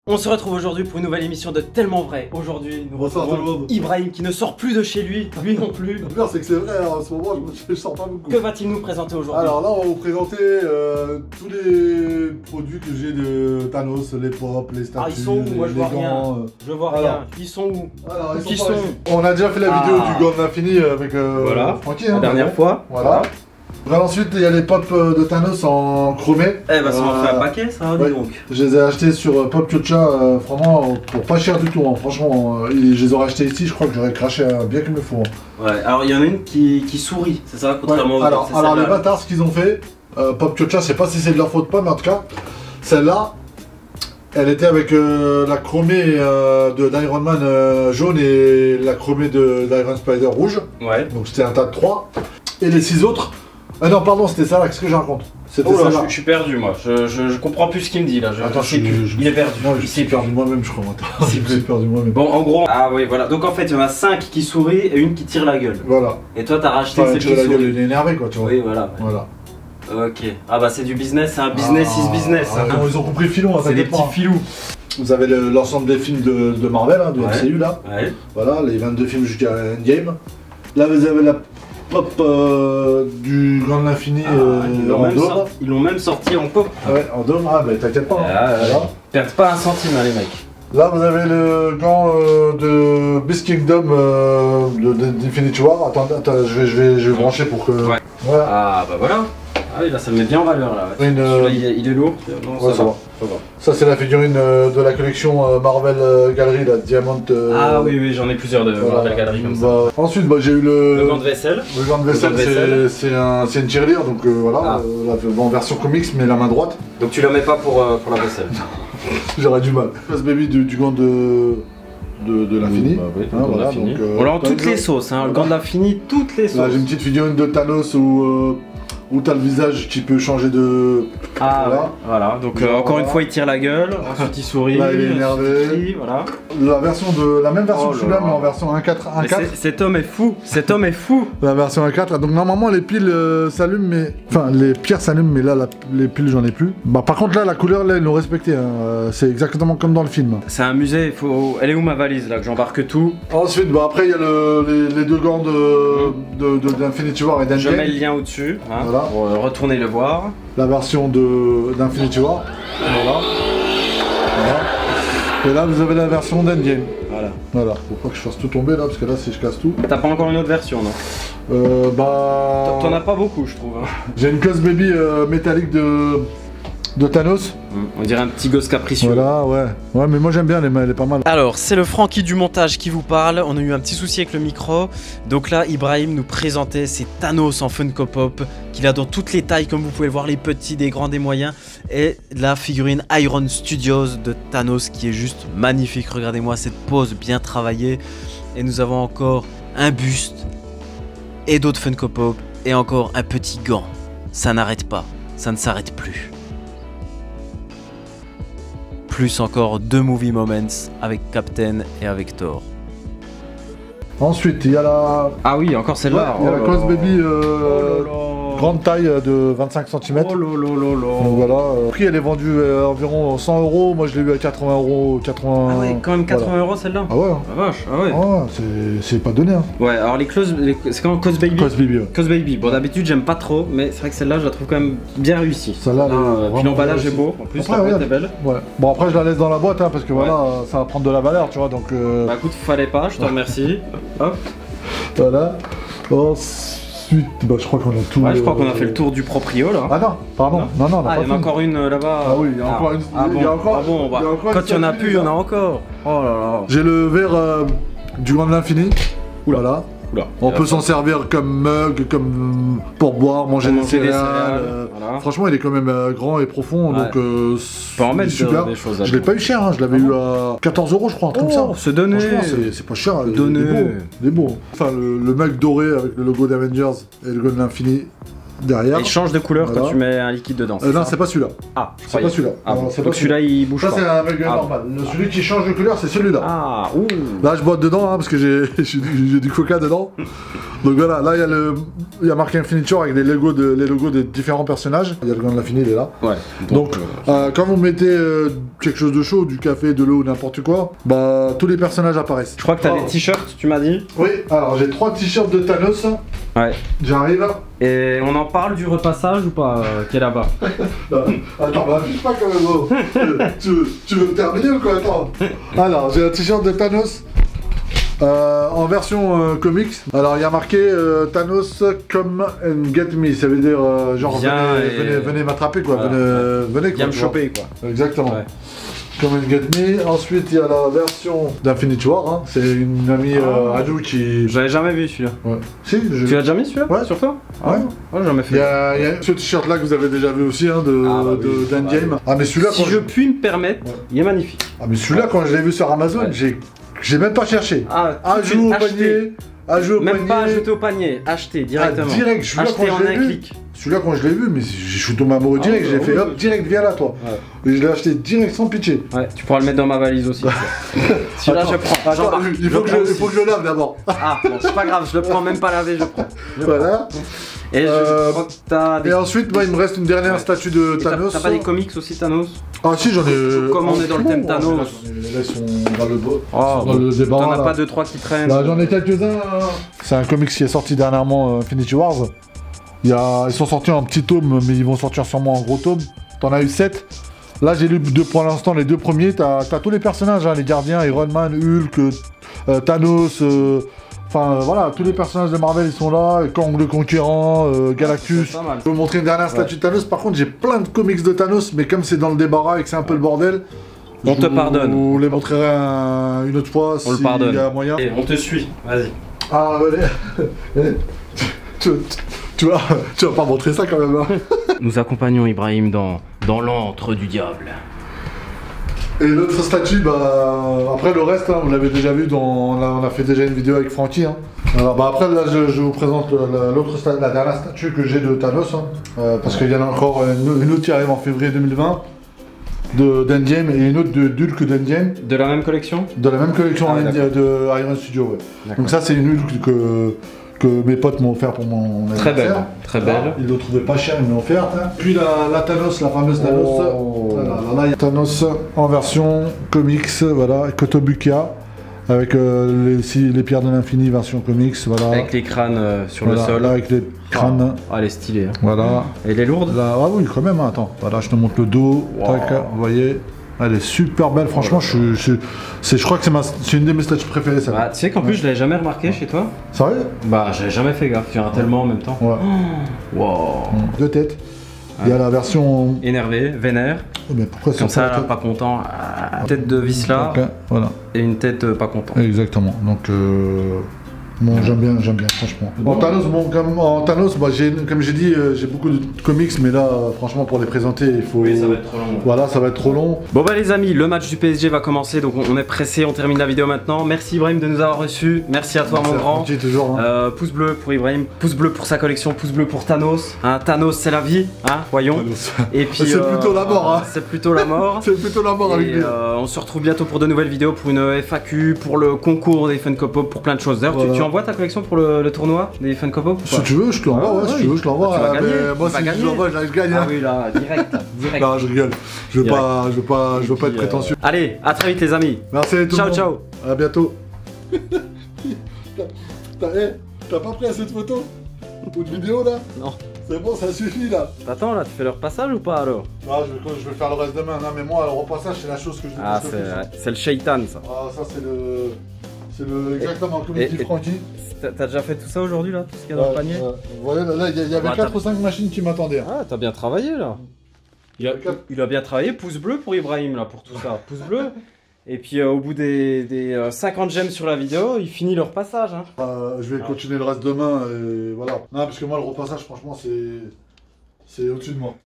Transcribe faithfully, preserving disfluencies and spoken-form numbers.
On se retrouve aujourd'hui pour une nouvelle émission de Tellement Vrai. Aujourd'hui, nous retrouvons Ibrahim qui ne sort plus de chez lui, lui non plus. Le pire, c'est que c'est vrai, hein, en ce moment, je, je sors pas beaucoup. Que va-t-il nous présenter aujourd'hui? Alors là, on va vous présenter euh, tous les produits que j'ai de Thanos, les pop, les statues, ah, ils sont où? Moi, je vois gants, rien. Euh... Je vois alors, rien. Ils sont où? Alors, ils Qui sont, sont... On a déjà fait la vidéo ah. du gant de l'infini avec euh, voilà. Francky. La hein, dernière ouais. fois. Voilà. Voilà, ensuite, il y a les pop de Thanos en chromé. Eh bah, ça en fait un paquet, ça, dis ouais. donc. Je les ai achetés sur Pop Chocha, euh, vraiment, pour pas cher du tout. Hein. Franchement, euh, je les aurais achetés ici, je crois que j'aurais craché euh, bien qu'il me faut. Hein. Ouais, alors il y en a une qui, qui sourit, c'est ça, contrairement ouais. aux Alors, autres, alors les bâtards, ce qu'ils ont fait, euh, Pop Chocha, je sais pas si c'est de leur faute pas, mais en tout cas, celle-là, elle était avec euh, la chromée euh, d'Iron Man euh, jaune et la chromée d'Iron Spider rouge. Ouais. Donc c'était un tas de trois. Et les six autres. Ah non, pardon, c'était ça là, qu'est-ce que je raconte? C'était oh là, ça là. Je, je suis perdu moi, je, je, je comprends plus ce qu'il me dit là. Je, Attends, je sais je, plus. je, il est perdu. Non, je suis perdu moi-même, je crois. Je suis perdu moi-même. Bon, en gros, ah oui, voilà. Donc en fait, il y en a cinq qui sourient et une qui tire la gueule. Voilà. Et toi, t'as racheté enfin, celle qui la sourit. gueule, il est énervé quoi, tu vois. Oui, voilà. Ouais. Voilà. Ok. Ah bah c'est du business, c'est un business ah, is business. Ah, ils ont compris le filon, hein, c'est des petits filous. Vous avez l'ensemble le, des films de, de Marvel, hein, de ouais. M C U là. Ouais. Voilà, les vingt-deux films jusqu'à Endgame. Là, vous avez la pop euh, du Grand de l'Infini ah, euh, ils en dôme. Ils l'ont même sorti en pop. Ouais, en dôme. Ah, bah t'inquiète pas. Ah, hein. voilà. Perdent pas un centime, hein, les mecs. Là, vous avez le gant euh, de Beast Kingdom euh, d'Infinity War. Attends, attends, je vais, je vais, je vais brancher pour que. Ouais. Voilà. Ah, bah voilà. Ah oui, là, ça me met bien en valeur là. Ouais. Une, euh... il, est, il est lourd. Non, ouais, ça, ça va. va. Ça, c'est la figurine euh, de la collection euh, Marvel euh, Gallery, la Diamond. Euh... Ah oui, oui, j'en ai plusieurs de voilà. Marvel Gallery comme bah, ça. Ensuite, bah, j'ai eu le. Le gant de vaisselle. Le gant de vaisselle, c'est un, une tirelire, donc euh, voilà, ah. euh, la, en version comics, mais la main droite. Donc tu la mets pas pour, euh, pour la vaisselle? J'aurais du mal. Face baby du, du gant de. de, de l'infini. Bah oui, hein, voilà, donc, euh, on l'a en toutes les sauces, hein, le gant de l'infini, toutes les sauces. Là, j'ai une petite figurine de Thanos où. Euh, où t'as le visage qui peut changer de... Ah voilà, ouais. Voilà. donc euh, encore voilà. Une fois il tire la gueule, ensuite il sourit, là il est énervé, il voilà. La version de... la même version oh que celui-là mais en version un quatre. Cet homme est fou, cet homme est fou. La version un quatre, donc normalement les piles euh, s'allument mais... Enfin les pierres s'allument mais là la... les piles j'en ai plus. Bah par contre là la couleur là ils l'ont respecté, hein. C'est exactement comme dans le film. C'est un musée, il faut... Elle est où ma valise là que j'embarque tout? Ensuite bah après il y a le... les... les deux gants de d'Infinity War et d'Endgame. Je mets le lien au-dessus, hein. Voilà. Pour euh, retourner le voir. La version d'Infinity War. Voilà. Voilà. Et là vous avez la version d'Endgame. Voilà. Voilà. Faut pas que je fasse tout tomber là parce que là si je casse tout. T'as pas encore une autre version non? Euh bah. T'en as pas beaucoup je trouve. Hein. J'ai une Cos Baby euh, métallique de. de Thanos. On dirait un petit gosse capricieux. Voilà, ouais. Ouais, mais moi j'aime bien, elle est, elle est pas mal. Alors, c'est le Francky du montage qui vous parle. On a eu un petit souci avec le micro. Donc là, Ibrahim nous présentait ces Thanos en Funko Pop qu'il a dans toutes les tailles, comme vous pouvez le voir, les petits, des grands, des moyens. Et la figurine Iron Studios de Thanos qui est juste magnifique. Regardez-moi cette pose bien travaillée. Et nous avons encore un buste et d'autres Funko Pop et encore un petit gant. Ça n'arrête pas, ça ne s'arrête plus. Plus encore deux movie moments avec Captain et avec Thor. Ensuite, il y a la... Ah oui, encore celle-là. Ouais, il y a oh la Cos Baby euh, oh grande taille de vingt-cinq centimètres. Oh lolo. Donc voilà, euh, le prix elle est vendue à environ cent euros, moi je l'ai eu à quatre-vingts euros. quatre-vingts... Ah ouais, quand même quatre-vingts euros celle-là. Ah ouais. Ah vache, ah ouais. Ah ouais, c'est pas donné. Hein. Ouais, alors les close, les... c'est quand Cos Baby. Cos Baby. Ouais. Cos Baby. Bon d'habitude j'aime pas trop, mais c'est vrai que celle-là je la trouve quand même bien réussie. Celle-là, euh, puis l'emballage est beau. En plus après, la boîte ouais, est belle. Ouais. Bon après je la laisse dans la boîte hein, parce que ouais. Voilà, ça va prendre de la valeur, tu vois donc. Euh... Bah écoute, fallait pas, je te remercie. Hop. Voilà. Ensuite, bah, je crois qu'on a tout. Ouais, je crois qu'on a fait le tour du proprio là. Ah non, pardon. Non, non, non. Ah, il y en a encore une là-bas. Ah oui, il y a ah. encore une. Ah bon, il y a encore, ah bon bah, quand il y en a plus, il y en a encore. Oh là là. J'ai le verre euh, du Grand de l'Infini. Voilà. Oula. On peut s'en servir comme mug, comme pour boire, manger, des, manger céréales, des céréales. Euh, voilà. Franchement, il est quand même euh, grand et profond, ouais. Donc euh, peut en mettre super. Des choses. Je l'ai pas eu cher, hein. Je l'avais ah eu à quatorze euros, je crois, un truc oh, comme ça. C'est donné. C'est pas cher. Donné. Il est beau. Il est beau. Enfin, le, le mug doré avec le logo d'Avengers et le logo de l'Infini. derrière. Il change de couleur voilà. quand tu mets un liquide dedans. Euh, non, c'est pas celui-là. Ah, c'est pas celui-là. Ah, bon. Donc celui-là il bouge ça, pas. Ça, c'est un mug ah. normal. Celui qui change de couleur, c'est celui-là. Ah, ouh. Là, je boite dedans hein, parce que j'ai du coca dedans. Donc voilà, là, il y a le. Il y a marqué Infinity War avec les logos, de, les logos des différents personnages. Il y a le gant de l'infini, il est là. Ouais. Donc, donc euh, euh, quand vous mettez euh, quelque chose de chaud, du café, de l'eau ou n'importe quoi, bah tous les personnages apparaissent. Je crois que t'as oh. des t-shirts, tu m'as dit. Oui, alors j'ai trois t-shirts de Thanos. Ouais. J'arrive. Et on en parle du repassage ou pas euh, qui est là-bas? Attends, bah affiche pas quand même. Oh. tu, tu veux me terminer ou quoi? Attends. Alors, j'ai un t-shirt de Thanos. Euh, en version euh, comics, alors il y a marqué euh, Thanos come and get me, ça veut dire euh, genre venez, et... venez, venez m'attraper quoi, voilà, venez, ouais. venez quoi. Viens me choper quoi. Exactement. Ouais. Come and get me. Ensuite il y a la version d'Infinity War, hein. C'est une amie euh, à nous qui. J'avais jamais vu celui-là. Ouais. Si, je... Tu l'as déjà mis celui-là? Ouais. Sur toi? Ouais. Ah, ouais, jamais fait. Il y, a, il y a ce t-shirt là que vous avez déjà vu aussi, hein, de ah, bah, oui, d'Endgame. Ah mais celui-là. Si quand je je puis me permettre, ouais. Il est magnifique. Ah mais celui-là ouais. Quand je l'ai vu sur Amazon, ouais. j'ai J'ai même pas cherché. Ah, ajout au panier. Ajout au même panier. pas ajouter au panier, acheter directement. Ah, direct, celui-là quand je l'ai vu. Celui-là quand je l'ai vu, mais je suis tombé amoureux direct. Ah, j'ai fait hop, direct, viens là toi. Ouais. Et je l'ai acheté direct sans pitié. Ouais, tu pourras le mettre dans ma valise aussi. Celui-là je prends. Attends, il faut, que je, il faut que je le lave d'abord. Ah, bon, c'est pas grave, je le prends même pas lavé, je prends. Je voilà. Prends. Et, euh, je des... et ensuite, moi, il me reste une dernière ouais. statue de Thanos. T'as pas des comics aussi Thanos? Ah si, j'en ai. Comme on est dans le thème Thanos. Là, ils sont dans le, oh, dans le débat. T'en as pas deux trois qui traînent. J'en ai quelques-uns. C'est un comics qui est sorti dernièrement, euh, Infinity Wars. Il y a... Ils sont sortis en petit tome, mais ils vont sortir sûrement en gros tome. T'en as eu sept. Là, j'ai lu deux, pour l'instant les deux premiers. T'as as tous les personnages, hein, les gardiens, Iron Man, Hulk, euh, Thanos. Euh... Enfin euh, voilà, tous les personnages de Marvel ils sont là, Kang le Conquérant, euh, Galactus. Je vais vous montrer une dernière statue ouais. de Thanos. Par contre, j'ai plein de comics de Thanos, mais comme c'est dans le débarras et que c'est un peu le bordel, on te vous, pardonne. Je vous les montrerai un, une autre fois on si il y a moyen. Et on te suit, vas-y. Ah, allez. tu, tu, tu, vas, tu vas pas montrer ça quand même. Hein. Nous accompagnons Ibrahim dans, dans l'antre du diable. Et l'autre statue, bah après le reste, hein, vous l'avez déjà vu, dans, on, a, on a fait déjà une vidéo avec Francky. Hein. Alors, bah après là, je, je vous présente l'autre statue, la dernière statue que j'ai de Thanos, hein, euh, parce qu'il y en a encore une, une autre qui arrive en février deux mille vingt d'Endgame et une autre de Hulk d'Endgame. De la même collection? De la même collection ah, de Iron Studio, ouais. Donc ça c'est une Hulk que que mes potes m'ont offert pour mon très belle, très belle. Ah, ils l'ont trouvé pas cher, ils m'ont offert. Hein. Puis la, la Thanos, la fameuse Thanos. Oh. Voilà, là, là, y a Thanos en version comics, voilà, Kotobukiya, avec euh, les, les pierres de l'infini version comics, voilà. Avec les crânes euh, sur voilà, le sol. Là, avec les crânes. Ah, elle est stylée. Hein. Voilà. Et elle est lourde? Là, ah oui, quand même. Hein, attends, voilà, je te montre le dos. Wow. Tac, vous voyez. Elle est super belle, franchement, je, je, je, je crois que c'est une de mes statues préférées. Ça. Bah, tu sais qu'en plus, ouais. je l'avais jamais remarqué ouais. chez toi. Sérieux? Bah, j'avais jamais fait gaffe, il y en a tellement en même temps. Ouais. Oh. Wow. Deux têtes. Ouais. Il y a la version. Énervé, vénère. Oh, mais pourquoi comme ça, là, pas content. Ah, tête de Visla. Okay. Voilà. Et une tête euh, pas content. Exactement. Donc. Euh... Bon, j'aime bien, j'aime bien, franchement. Bon, en Thanos, bon, comme, en Thanos bah, comme j'ai dit, euh, j'ai beaucoup de comics, mais là, euh, franchement, pour les présenter, il faut... Oui, ça va être trop long. Voilà, ça va être trop long. Bon bah les amis, le match du P S G va commencer, donc on est pressé, on termine la vidéo maintenant. Merci Ibrahim de nous avoir reçus, merci à toi merci mon à grand. Petit, toujours, hein. euh, pouce bleu pour Ibrahim, pouce bleu pour sa collection, pouce bleu pour Thanos. Hein, Thanos c'est la vie, hein, voyons. Thanos. Et puis c'est euh, plutôt la mort, hein. C'est plutôt la mort. C'est plutôt la mort avec lui. Euh, on se retrouve bientôt pour de nouvelles vidéos, pour une F A Q, pour le concours des Funko Pop, pour plein de choses. D'ailleurs, voilà. tu, tu envoies ta collection pour le Le tournoi des Funko Pop? Si tu veux, je te l'envoie, ah, ouais, ouais, si tu veux, je te l'envoie. Tu vas gagner. Moi, si je l'envoie, je gagne. Ah oui, là, direct, direct. Non, je rigole. Je veux direct. pas, je veux pas, je veux pas être prétentieux. Euh... Allez, à très vite les amis. Merci à tout ciao, le monde. Ciao, ciao. À bientôt. T'as hey, pas pris assez de photos pour une vidéo là? Non. C'est bon, ça suffit là. Attends, là, tu fais le repassage ou pas alors? Ah, je vais, je vais faire le reste demain. Non, mais moi, le repassage, c'est la chose que je veux. Ah, c'est le shaitan ça. Ah, ça, c'est le. C'est le. Exactement, comme il dit Francky. T'as déjà fait tout ça aujourd'hui là, tout ce qu'il y a dans ouais, le panier? Ouais. Vous voyez, là, il y, y avait bah, quatre ou cinq machines qui m'attendaient. Ah, t'as bien travaillé là. Il a, il a bien travaillé, pouce bleu pour Ibrahim là, pour tout ça, pouce bleu. Et puis euh, au bout des, des euh, cinquante j'aime sur la vidéo, il finit le repassage. Hein. Euh, je vais ah. continuer le reste demain et voilà. Non, parce que moi le repassage, franchement, c'est c'est au-dessus de moi.